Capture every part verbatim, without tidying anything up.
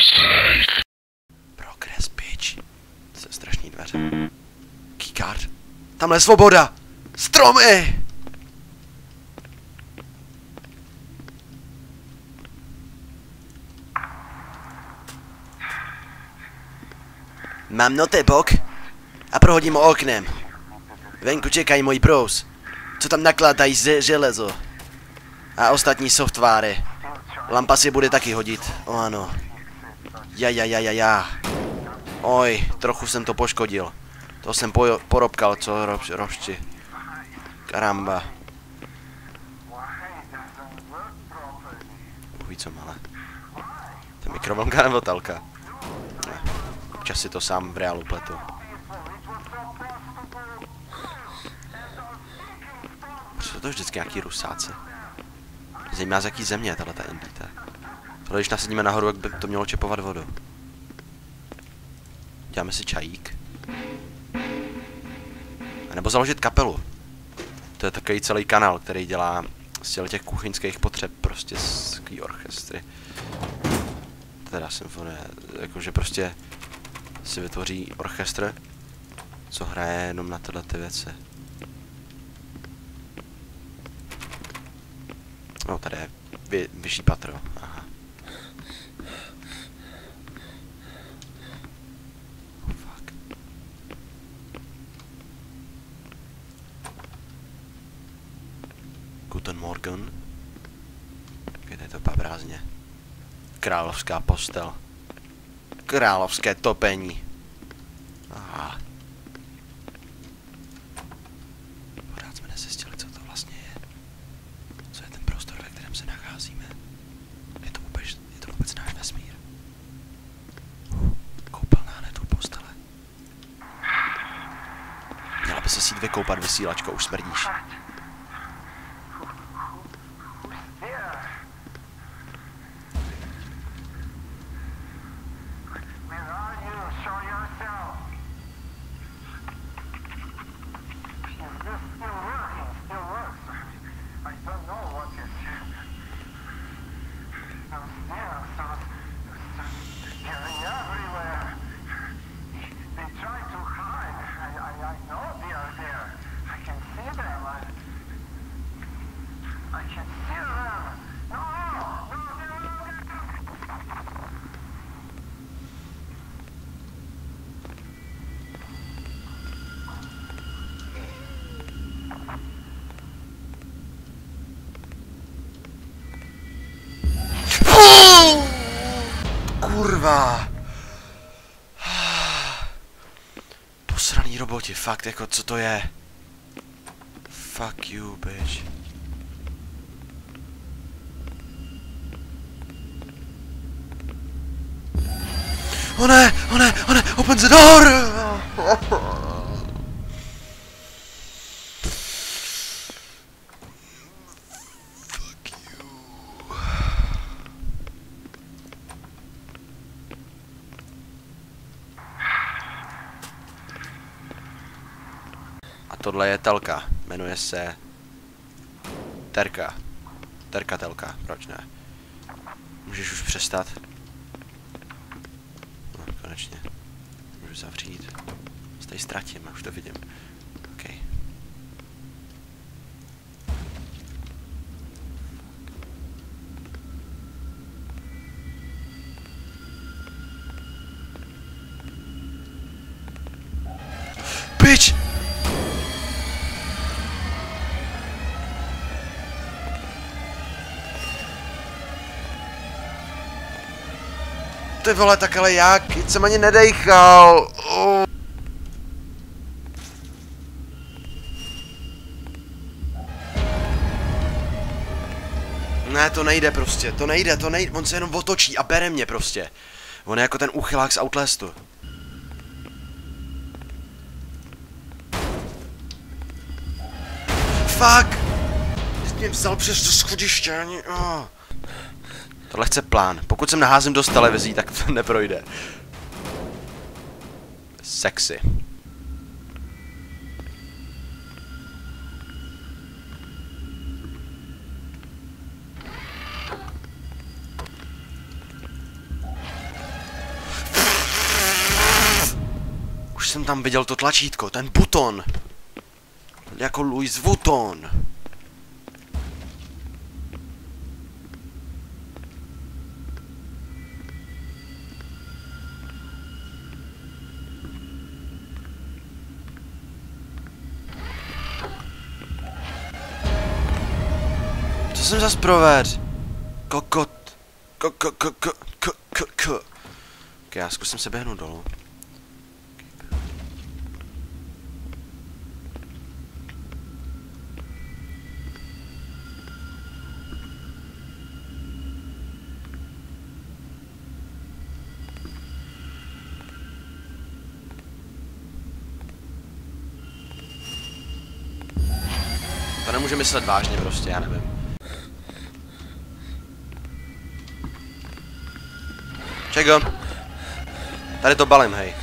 Progress, bitch. To jsou strašný dveře. Keycard. Tamhle je svoboda! Stromy! Mám notebook a prohodím ho oknem. Venku čekají můj bros, co tam nakládají z železo. A ostatní softwary. Lampa si bude taky hodit, o ano. Ja, ja, ja, ja, ja. Oj, trochu jsem to poškodil. To jsem pojo porobkal, co rob robšti. Karamba. Uví co malé. To je mikrovlnka nebo talka? Občas si to sám v reálu pletu. Proč jsou to vždycky nějaký rusáci? Zajímá z jaký země je tato entita. Tohle když nasadíme nahoru, jak by to mělo čepovat vodu. Děláme si čajík. A nebo založit kapelu. To je takový celý kanál, který dělá z těch kuchyňských potřeb prostě z takový orchestry. Teda symfonie, jakože prostě si vytvoří orchestr, co hraje jenom na tyhle ty věci. No, tady je vy, vyšší patro, aha. Oh, fuck. Guten Morgen. Kde je to pabrázně. Královská postel. Královské topení. Aha. Pořád jsme nezjistili, co to vlastně je. Co je ten prostor, ve kterém se nacházíme. Je to vůbec, je to vůbec náš vesmír. Uh, koupelná hned u postele. Měla by se si vykoupat, vysílačko, už smrdíš. Kurva. Posraný roboti, fakt, jako co to je? Fuck you, bitch. O ne, o ne, o ne, open the door! Tohle je telka, jmenuje se Terka. Terka telka, proč ne? Můžeš už přestat? No, konečně. Můžu zavřít. Se tady ztratím, už to vidím. OK. Bitch! Ty vole, tak ale jak? Teď jsem ani nedejchal. Oh. Ne, to nejde prostě, to nejde, to nejde, on se jenom otočí a bere mě prostě. On je jako ten úchylák z Outlastu. Fuck! Teď mě vzal přes to schodiště, ani... Oh. Tohle chce plán. Pokud sem naházím dost televizí, tak to neprojde. Sexy. jsem tam viděl to tlačítko, ten buton. Jako Louis Vuitton. Co jsem zas proved? Kokot. Kokot. Kokot. Kokot. Ok, já zkusím se běhnout dolů. To nemůže myslet vážně prostě, já nevím. Čego? Tady to balím, hej.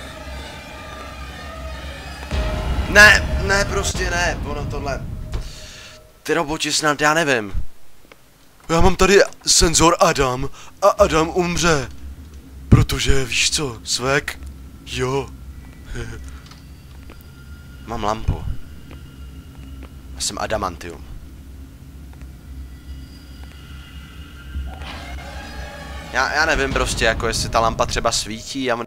Ne, ne, prostě ne, ono tohle. Ty roboti snad, já nevím. Já mám tady senzor Adam a Adam umře. Protože, víš co, svek? Jo. Mám lampu. Já jsem adamantium. Já, já nevím prostě, jako jestli ta lampa třeba svítí a...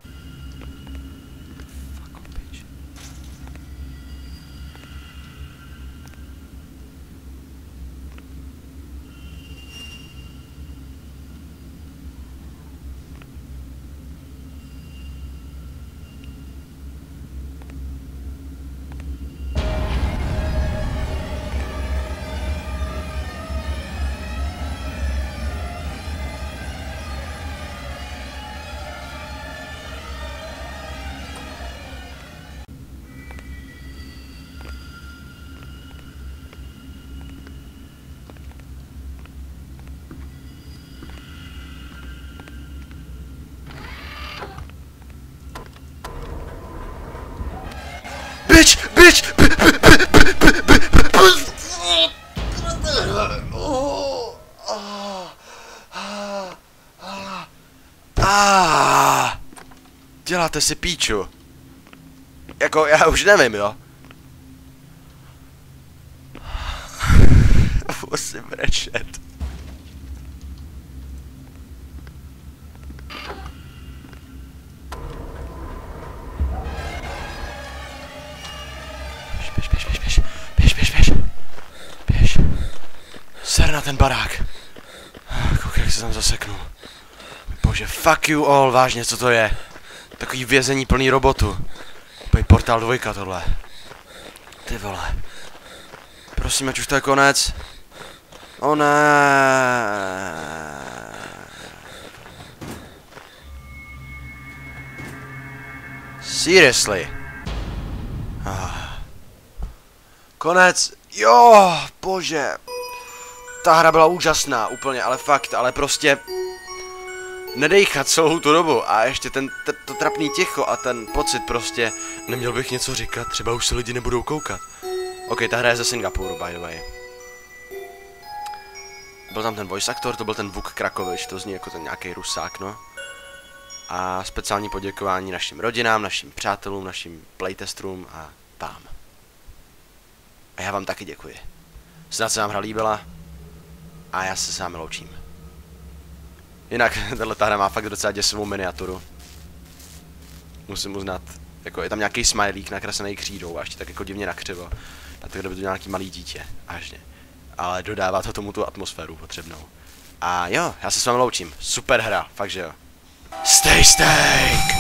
Bitch! Bitch! Děláte si píču. Jako, já už nevím, jo. Musím brečet. Běž, běž, běž, běž, běž, běž, běž, běž. Ser na ten barák. Koukej, jak se tam zaseknul. Bože, fuck you all, vážně, co to je? Takový vězení plný robotu. Úplně Portál dvojka tohle. Ty vole. Prosím, ať už to je konec. O ne. Seriously. Ah. Konec. Jo, bože. Ta hra byla úžasná, úplně, ale fakt, ale prostě... Nedejchat celou tu dobu a ještě ten, t to trapný ticho a ten pocit prostě... Neměl bych něco říkat, třeba už se lidi nebudou koukat. Ok, ta hra je ze Singapuru, by the way. Byl tam ten voice actor, to byl ten Vuk Krakovič, to zní jako ten nějaký Rusák, no. A speciální poděkování našim rodinám, našim přátelům, našim playtestrům a vám. A já vám taky děkuji. Snad se vám hra líbila a já se s vámi loučím. Jinak, tato hra má fakt docela děsivou miniaturu. Musím uznat, jako je tam nějaký smajlík nakreslený křídou a ještě tak jako divně nakřivo. A to kdyby to nějaký malý dítě, vážně. Ale dodává to tomu tu atmosféru potřebnou. A jo, já se s vámi loučím. Super hra, fakt že jo. Stay steak!